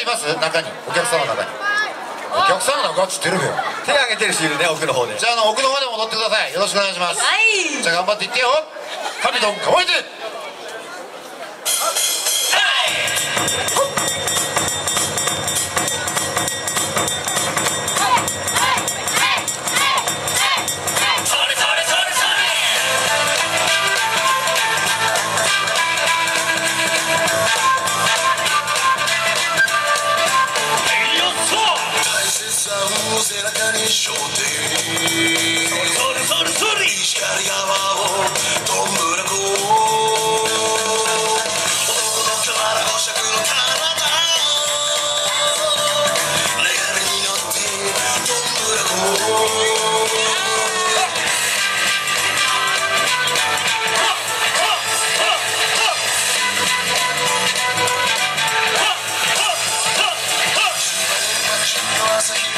います？中に、お客様の中に。お客様の中っつってるべよ。 手挙げてる人いるね、奥の方で。 じゃあ奥の方で戻ってください。よろしくお願いします。 はい。 じゃあ頑張っていってよ。神どん乾いて。 背中に背負って石狩川をどんぶらこ男のから五尺の体流れに乗ってどんぶらこ朝日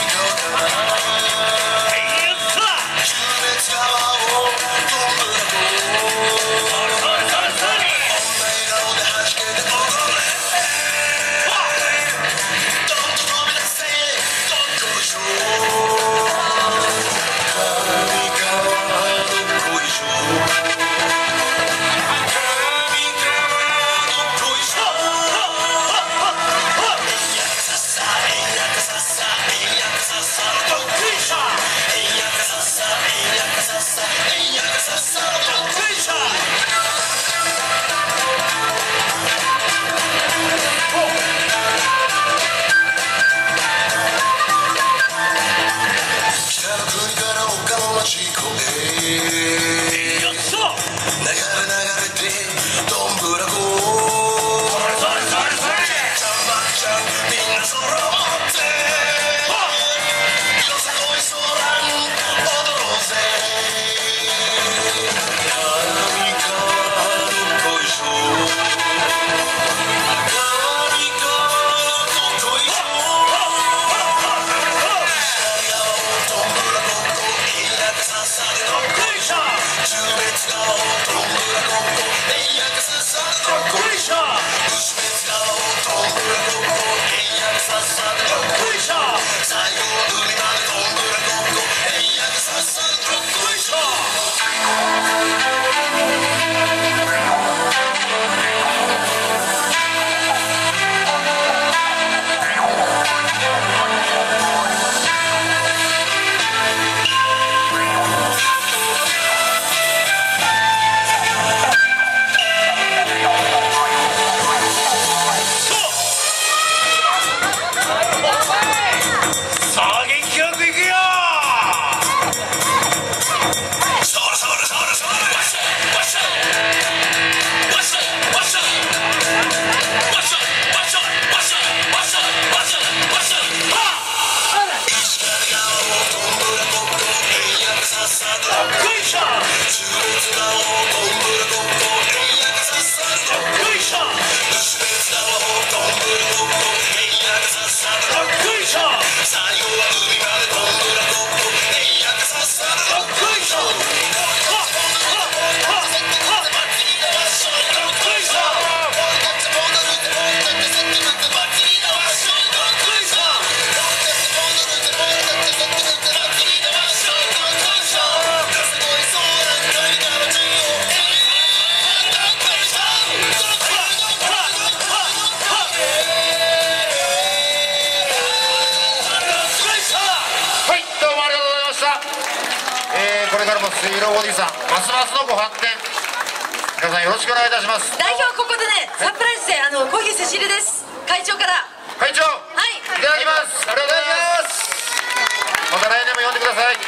これからも水路おじさんますますのご発展皆さんよろしくお願いいたします。 代表ここでねサプライズでコーヒー差し入れです。会長から。 会長、 はい、 いただきます。ありがとうございます。また来年も呼んでください。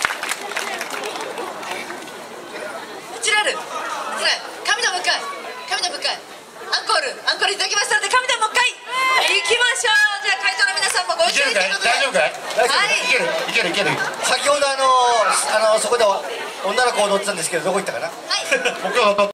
こちらある神の向かい神の向かいアンコールいただきましたので神の向かい行きましょう。じゃあ会長の皆さんもご一緒にということで。 大丈夫かい？はい、いける。 先ほどそこで女の子を乗ってたんですけど、どこ行ったかな。 僕は